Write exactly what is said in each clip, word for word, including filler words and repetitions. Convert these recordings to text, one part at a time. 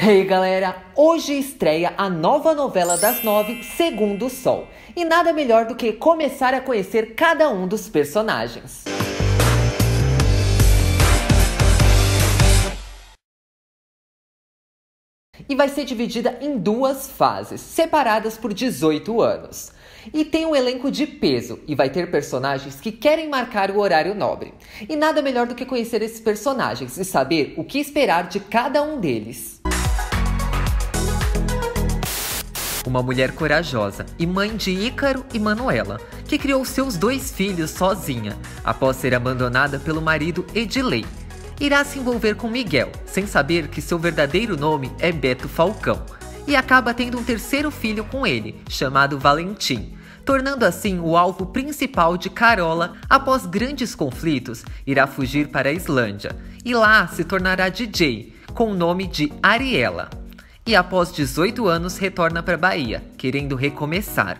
Hey galera, hoje estreia a nova novela das nove, Segundo o Sol. E nada melhor do que começar a conhecer cada um dos personagens. E vai ser dividida em duas fases, separadas por dezoito anos. E tem um elenco de peso, e vai ter personagens que querem marcar o horário nobre. E nada melhor do que conhecer esses personagens e saber o que esperar de cada um deles. Uma mulher corajosa e mãe de Ícaro e Manuela, que criou seus dois filhos sozinha, após ser abandonada pelo marido Edilei. Irá se envolver com Miguel, sem saber que seu verdadeiro nome é Beto Falcão, e acaba tendo um terceiro filho com ele, chamado Valentim, tornando assim o alvo principal de Carola. Após grandes conflitos, irá fugir para a Islândia, e lá se tornará D J, com o nome de Ariela. E após dezoito anos retorna para a Bahia, querendo recomeçar.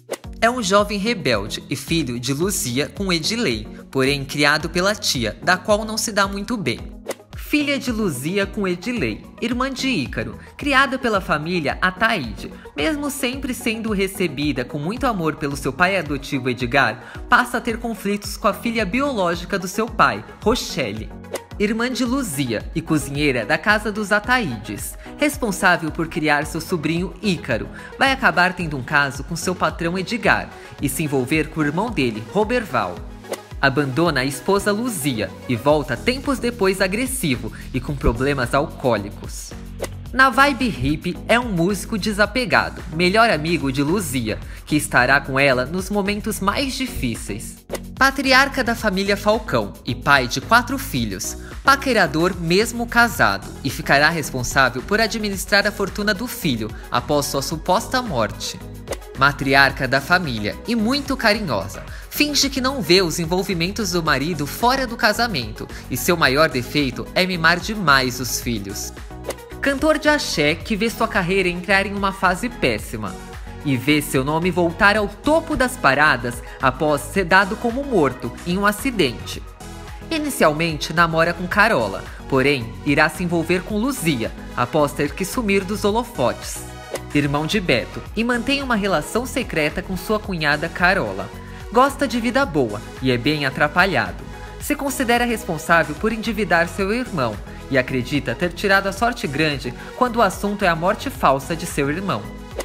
É um jovem rebelde e filho de Luzia com Edilei, porém criado pela tia, da qual não se dá muito bem. Filha de Luzia com Edilei, irmã de Ícaro, criada pela família Ataíde, mesmo sempre sendo recebida com muito amor pelo seu pai adotivo Edgar, passa a ter conflitos com a filha biológica do seu pai, Rochelle. Irmã de Luzia e cozinheira da casa dos Ataídes, responsável por criar seu sobrinho Ícaro, vai acabar tendo um caso com seu patrão Edgar e se envolver com o irmão dele, Roberval. Abandona a esposa Luzia e volta tempos depois agressivo e com problemas alcoólicos. Na vibe hippie, é um músico desapegado, melhor amigo de Luzia, que estará com ela nos momentos mais difíceis. Patriarca da família Falcão e pai de quatro filhos, paquerador mesmo casado, e ficará responsável por administrar a fortuna do filho após sua suposta morte. Matriarca da família e muito carinhosa, finge que não vê os envolvimentos do marido fora do casamento, e seu maior defeito é mimar demais os filhos. Cantor de axé que vê sua carreira entrar em uma fase péssima e vê seu nome voltar ao topo das paradas após ser dado como morto em um acidente. Inicialmente namora com Carola, porém irá se envolver com Luzia após ter que sumir dos holofotes. Irmão de Beto, e mantém uma relação secreta com sua cunhada Carola. Gosta de vida boa e é bem atrapalhado. Se considera responsável por endividar seu irmão e acredita ter tirado a sorte grande quando o assunto é a morte falsa de seu irmão.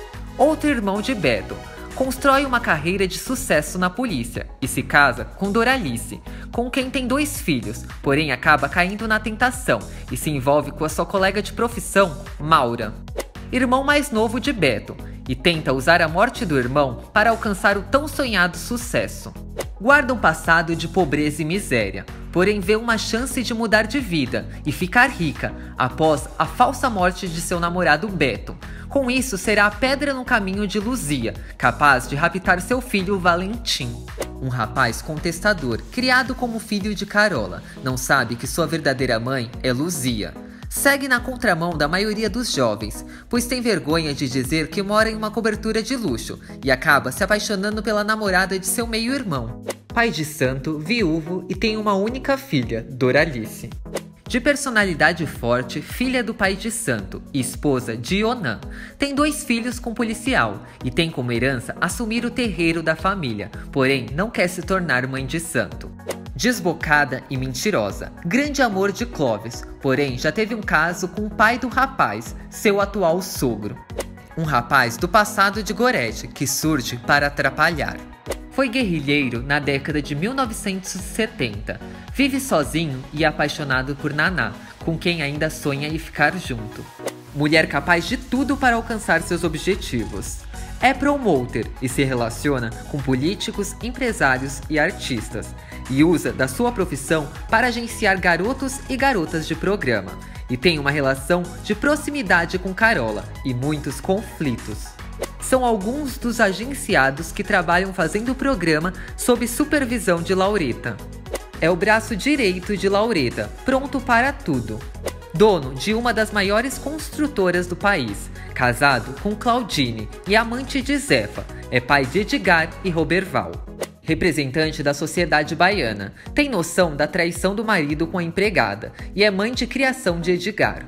Outro irmão de Beto, constrói uma carreira de sucesso na polícia e se casa com Doralice, com quem tem dois filhos, porém acaba caindo na tentação e se envolve com a sua colega de profissão, Maura. Irmão mais novo de Beto, e tenta usar a morte do irmão para alcançar o tão sonhado sucesso. Guarda um passado de pobreza e miséria, porém vê uma chance de mudar de vida e ficar rica após a falsa morte de seu namorado Beto. Com isso, será a pedra no caminho de Luzia, capaz de raptar seu filho Valentim. Um rapaz contestador, criado como filho de Carola, não sabe que sua verdadeira mãe é Luzia. Segue na contramão da maioria dos jovens, pois tem vergonha de dizer que mora em uma cobertura de luxo e acaba se apaixonando pela namorada de seu meio-irmão. Pai de santo, viúvo e tem uma única filha, Doralice. De personalidade forte, filha do pai de santo e esposa de Onan, tem dois filhos com policial e tem como herança assumir o terreiro da família, porém não quer se tornar mãe de santo. Desbocada e mentirosa, grande amor de Clóvis, porém já teve um caso com o pai do rapaz, seu atual sogro. Um rapaz do passado de Gorete, que surge para atrapalhar. Foi guerrilheiro na década de mil novecentos e setenta, vive sozinho e apaixonado por Naná, com quem ainda sonha em ficar junto. Mulher capaz de tudo para alcançar seus objetivos. É promoter e se relaciona com políticos, empresários e artistas, e usa da sua profissão para agenciar garotos e garotas de programa, e tem uma relação de proximidade com Carola e muitos conflitos. São alguns dos agenciados que trabalham fazendo o programa sob supervisão de Laureta. É o braço direito de Laureta, pronto para tudo. Dono de uma das maiores construtoras do país, casado com Claudine e amante de Zefa, é pai de Edgar e Roberval. Representante da sociedade baiana, tem noção da traição do marido com a empregada e é mãe de criação de Edgar.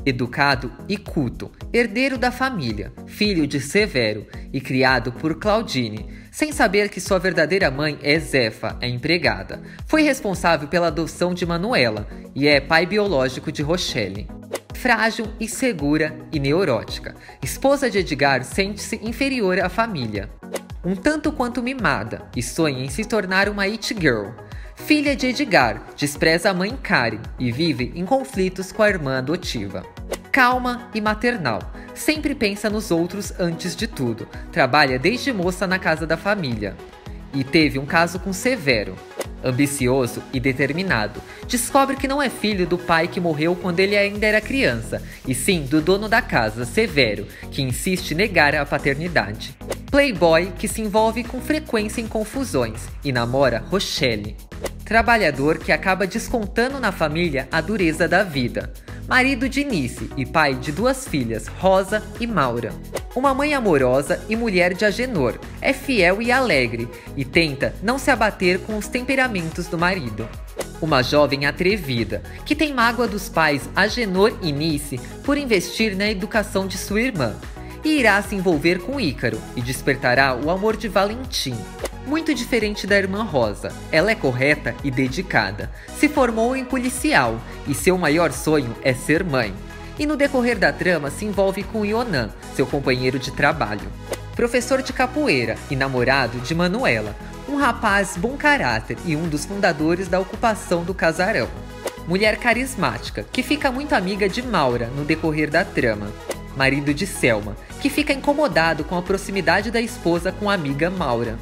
educado e culto, herdeiro da família, filho de Severo e criado por Claudine, sem saber que sua verdadeira mãe é Zefa, a empregada. Foi responsável pela adoção de Manuela e é pai biológico de Rochelle. Frágil, insegura e neurótica, esposa de Edgar sente-se inferior à família. Um tanto quanto mimada e sonha em se tornar uma it girl. Filha de Edgar, despreza a mãe Karen e vive em conflitos com a irmã adotiva. Calma e maternal, sempre pensa nos outros antes de tudo. Trabalha desde moça na casa da família. E teve um caso com Severo. Ambicioso e determinado, descobre que não é filho do pai que morreu quando ele ainda era criança, e sim do dono da casa, Severo, que insiste em negar a paternidade. Playboy que se envolve com frequência em confusões e namora Rochelle. Trabalhador que acaba descontando na família a dureza da vida. Marido de Nice e pai de duas filhas, Rosa e Maura. Uma mãe amorosa e mulher de Agenor, é fiel e alegre e tenta não se abater com os temperamentos do marido. Uma jovem atrevida, que tem mágoa dos pais Agenor e Nice por investir na educação de sua irmã. E irá se envolver com Ícaro e despertará o amor de Valentim. Muito diferente da irmã Rosa, ela é correta e dedicada. Se formou em policial e seu maior sonho é ser mãe. E no decorrer da trama se envolve com Ionan, seu companheiro de trabalho. Professor de capoeira e namorado de Manuela, um rapaz bom caráter e um dos fundadores da ocupação do casarão. Mulher carismática, que fica muito amiga de Maura no decorrer da trama. Marido de Selma, que fica incomodado com a proximidade da esposa com a amiga Maura.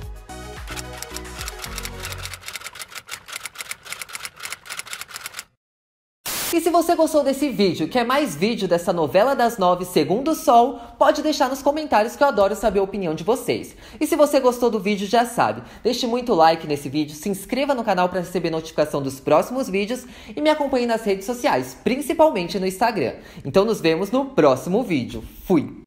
E se você gostou desse vídeo, quer mais vídeo dessa novela das nove Segundo o Sol, pode deixar nos comentários que eu adoro saber a opinião de vocês. E se você gostou do vídeo, já sabe, deixe muito like nesse vídeo, se inscreva no canal para receber notificação dos próximos vídeos e me acompanhe nas redes sociais, principalmente no Instagram. Então nos vemos no próximo vídeo. Fui!